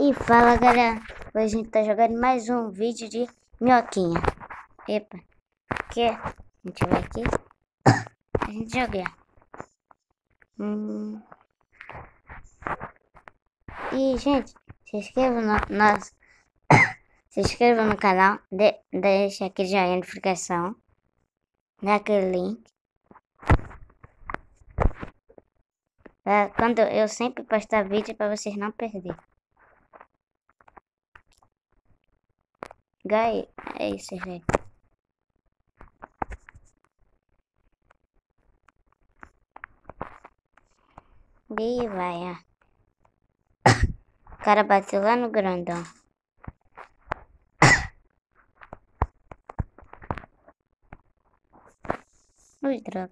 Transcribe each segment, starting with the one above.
E fala, galera, hoje a gente tá jogando mais um vídeo de minhoquinha. Epa, que? A gente vai aqui, a gente joga. E gente, se inscreva no nosso, se inscreva no canal, deixa aquele joinha de notificação, dá aquele link. Quando eu sempre postar vídeo para vocês não perder. Gai, é isso, gente. E vai, ó. O cara bateu lá no grandão. Ui, droga.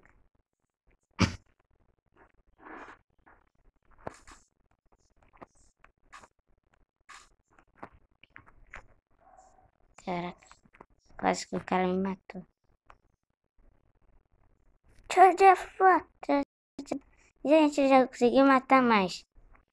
Caraca, quase que o cara me matou. Gente, já consegui matar mais.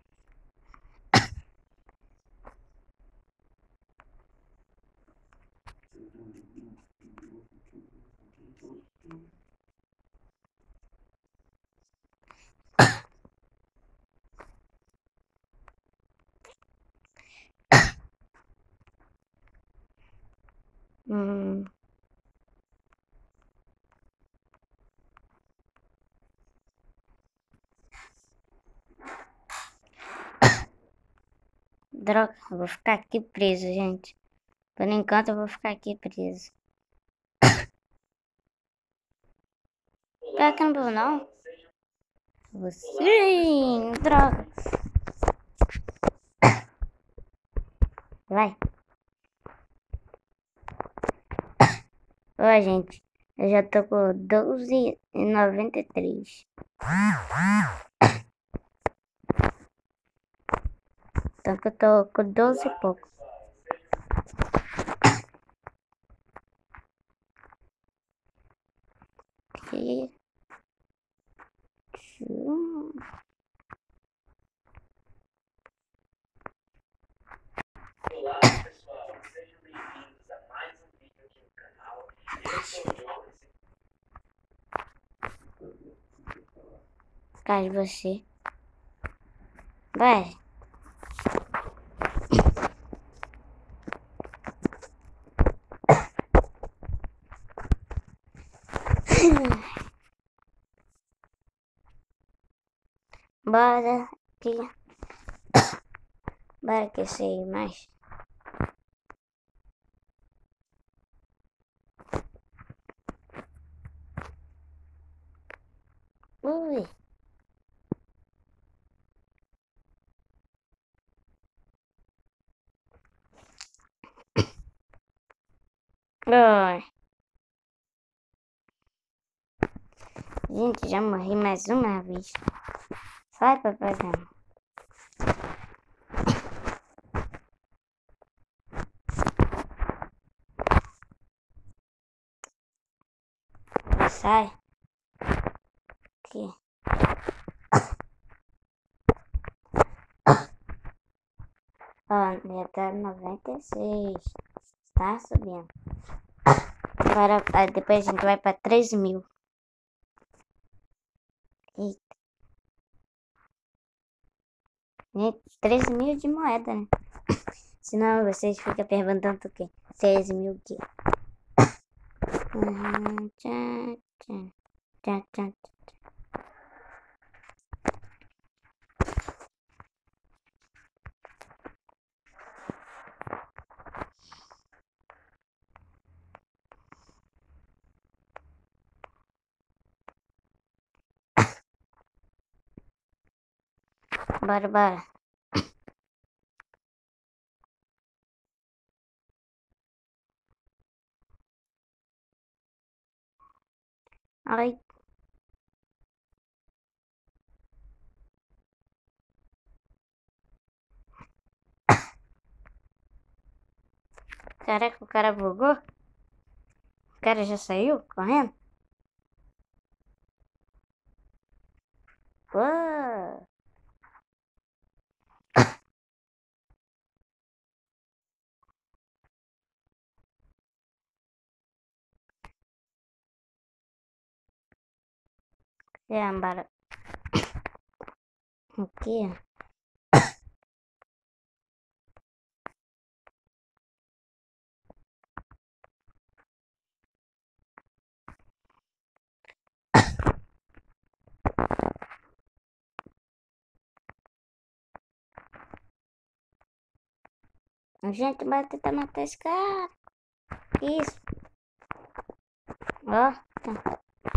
Droga, eu vou ficar aqui preso, gente. Por enquanto eu vou ficar aqui preso. Pior que eu não vou não. Sim, droga. Vai. Ó, gente, eu já tô com 12,93. Então que eu tô com 12 e pouco. Aqui. Olá pessoal, sejam bem-vindos a mais um vídeo aqui no canal. Cai você. Vai. Bora aqui. Bora que eu sei mais. Ui. Oi. Gente, já morri mais uma vez. Sai, papagão. Sai. Aqui. Ó, já tá 96. Tá subindo. Agora, depois a gente vai pra 3.000. Eita. 13.000 de moeda, né? Senão vocês ficam perguntando o quê? 6.000 o quê? Tchan, tchan, tchan, tchan. Bora, bora. Ai. Caraca, o cara bugou? O cara já saiu correndo? Uou. Bora. Aqui, ó. Gente, bora tentar matar esse cara. Isso. Ó. Tá.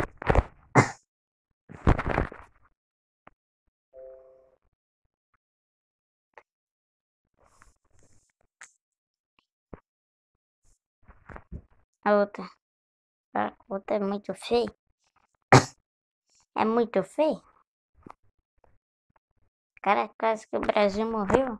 A outra. A outra é muito feia. É muito feio. Cara, quase que o Brasil morreu.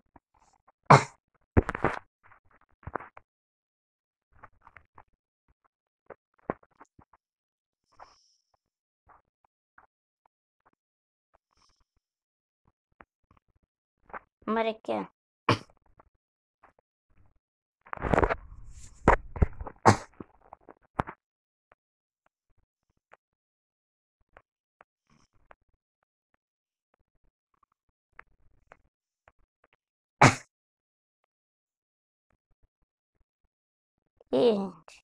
Bora aqui, ó. Ih, gente.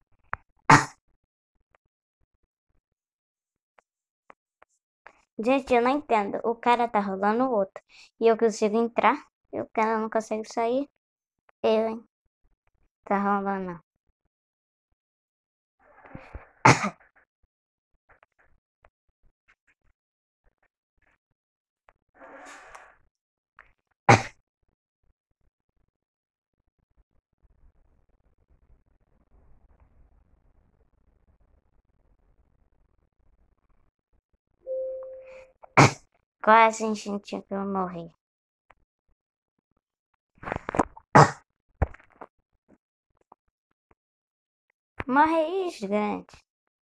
Gente, eu não entendo. O cara tá rolando o outro. E eu consigo entrar. E o cara não consegue sair. Eu, hein? Tá rolando. Quase a gente que eu morri. Morre aí, gigante.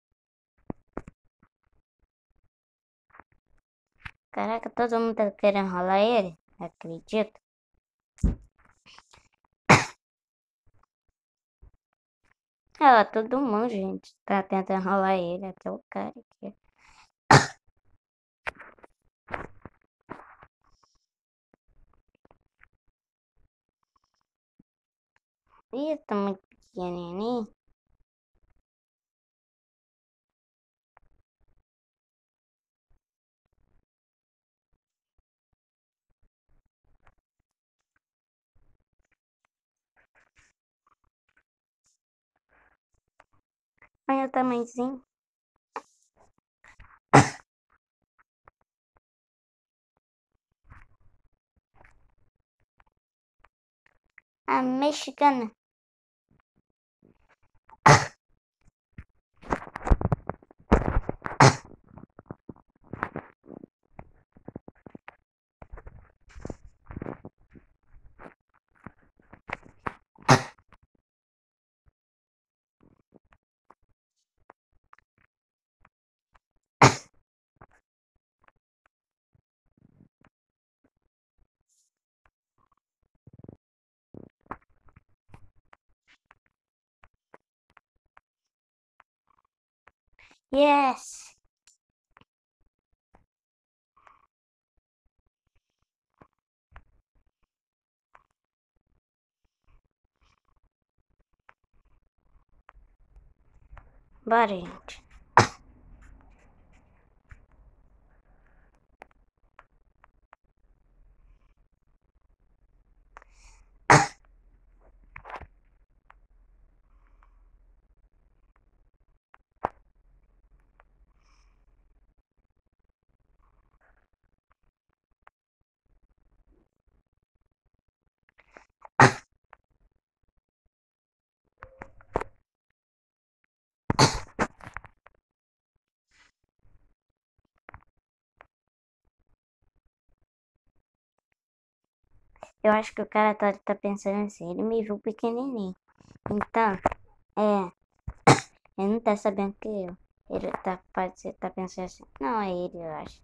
Caraca, todo mundo tá querendo rolar ele? Acredito. Ah, todo mundo, gente, tá tentando rolar ele. Até o cara aqui. Ih, tá muito pequenininho. Olha o tamanhozinho. A mexicana. Yes. Bora, gente. Eu acho que o cara tá pensando assim, ele me viu pequenininho. Então, é, ele não tá sabendo que eu. Ele tá, pode ser, tá pensando assim, não é ele, eu acho.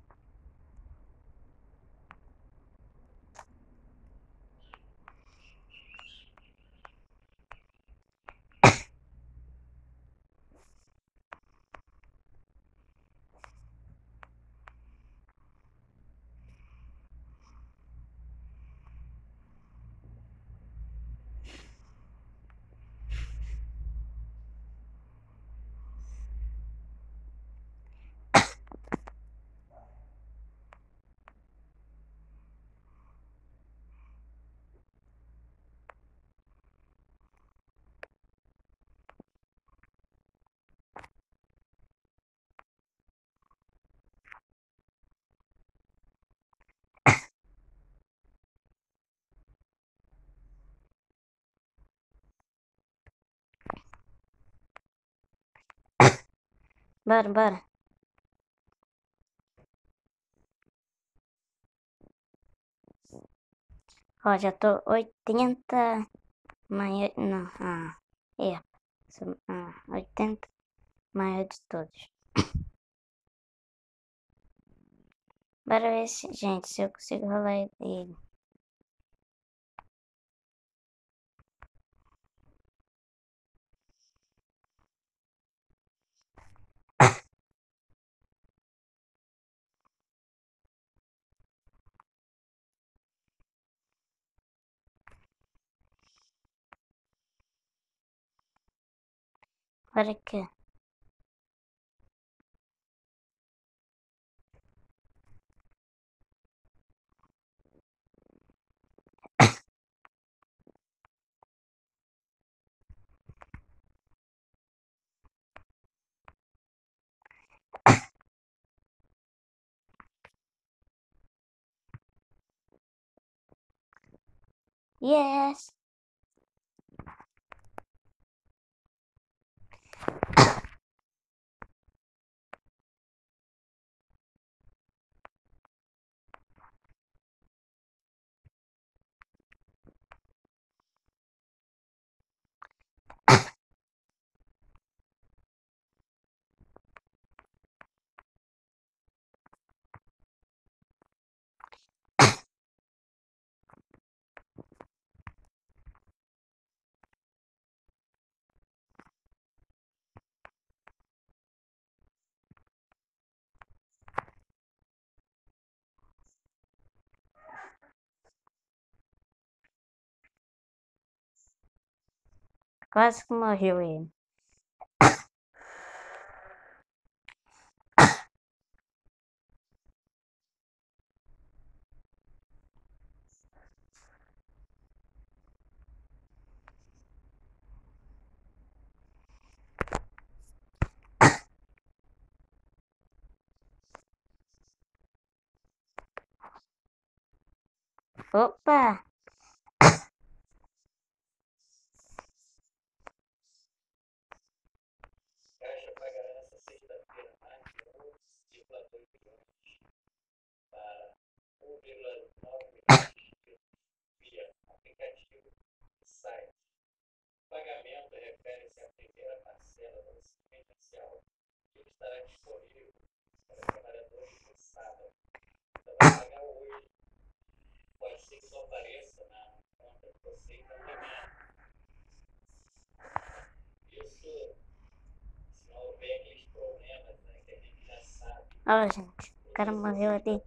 Bora, bora. Ó, já tô 80 maior. Não, é. 80 maior de todos. Bora ver se, gente, se eu consigo rolar ele. Bora aqui. Yes! Quase que morreu ele. Opa! Caixa pagará nesta sexta-feira mais de 11,2 bilhões para 1,9 milhões via aplicativo e site. O pagamento refere-se à primeira parcela do vencimento inicial, que estará disponível para trabalhadores no sábado. Então, vai pagar hoje. Pode ser que só apareça na conta de vocês amanhã. Isso se não houver aqueles problemas, né, que a gente já sabe. Ó, gente, o cara morreu ali.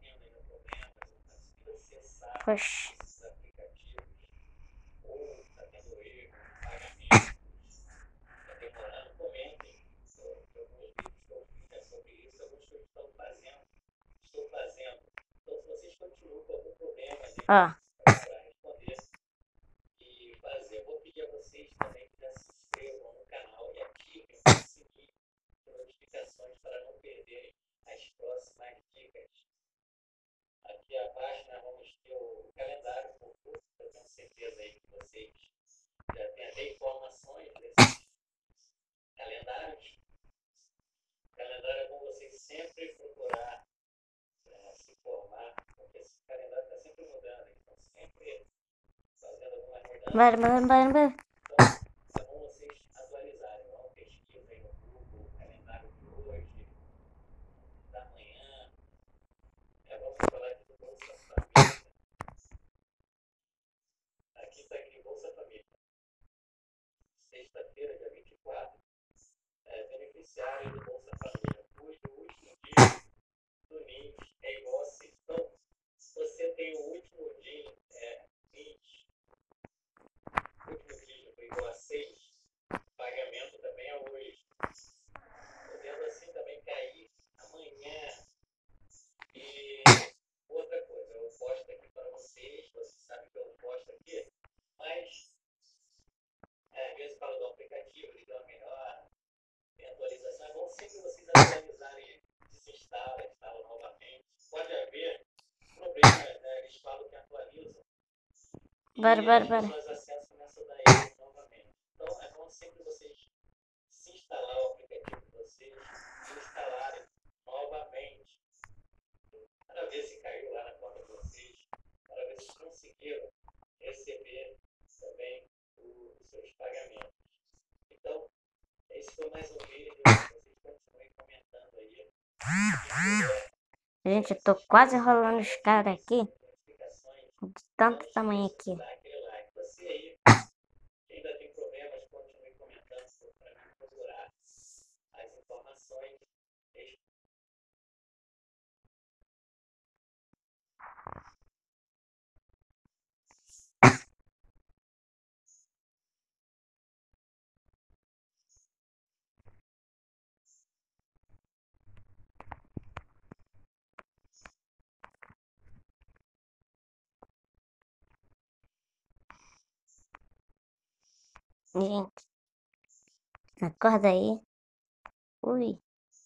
Poxa. Esses aplicativos, ou está tendo erro no pagamento, está demorando, comentem. Alguns vídeos que eu fiz sobre isso, alguns que eu estou fazendo. Então, se vocês continuam com algum problema, Ó, para responder e fazer, vou pedir a vocês também que já se inscrevam no canal e ativem o sininho de notificações para não perderem as próximas dicas. Aqui abaixo nós vamos ter o calendário por curso, eu tenho certeza aí que vocês já têm até informações desses calendários. O calendário é bom vocês sempre procurar se informar, porque esse calendário está sempre mudando, eles estão sempre fazendo algumas mudanças. bora, bora, bora, bora. Então, é bom vocês atualizarem, não pesquisa aí no Google, o calendário de hoje, da manhã. Vamos falar aqui do Bolsa Família. Aqui está aqui Bolsa Família. Sexta-feira, dia 24, beneficiário do Bolsa Família, cujo último dia do NIS é igual a 6. Então, se você tem o último dia NIS, o último dia foi igual a 6, o pagamento também é hoje. Podendo assim também cair amanhã. E outra coisa, eu posto aqui para vocês sabem que eu posto aqui, mas às vezes falo do aplicativo, ele dá uma melhor atualização. É bom sempre vocês atualizarem, desinstala, instala novamente. Pode haver problemas, né? Eles falam que atualizam. Bora, bora, bora. As pessoas acessam nessa daí novamente. Então é bom sempre vocês se instalar o aplicativo de vocês, instalar conseguiram receber também os seus pagamentos. Então, esse foi mais um vídeo. Vocês continuem comentando aí. Quem puder, Gente, eu tô quase enrolando os caras aqui. notificações, De tanto não tamanho esqueça de aqui. dar aquele like. Você aí, que ainda tem problemas, continue comentando para mim procurar as informações. Gente, acorda aí. Ui.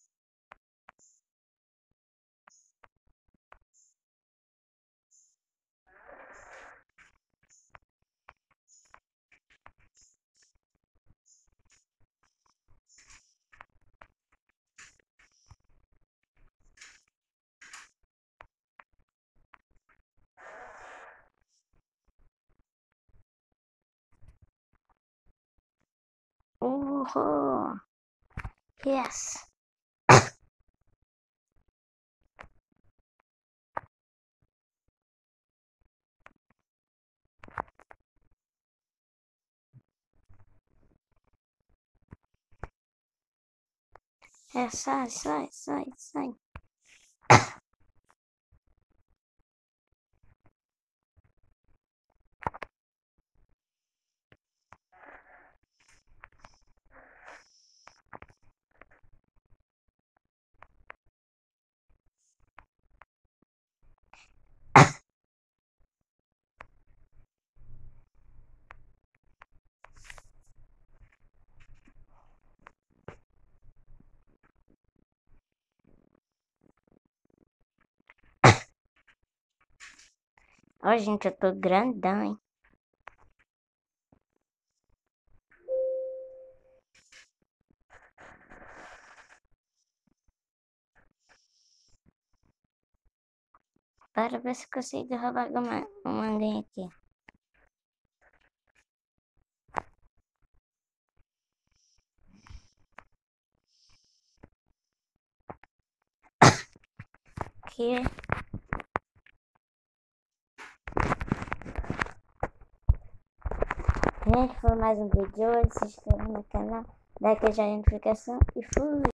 Uhul. Yes. É, sai, sai, sai, sai. Ó, gente, eu tô grandão, hein? Para ver se consigo roubar uma manguinha aqui. Aqui. Gente, foi mais um vídeo de hoje. Se inscreva no canal, dá aquela notificação e fui!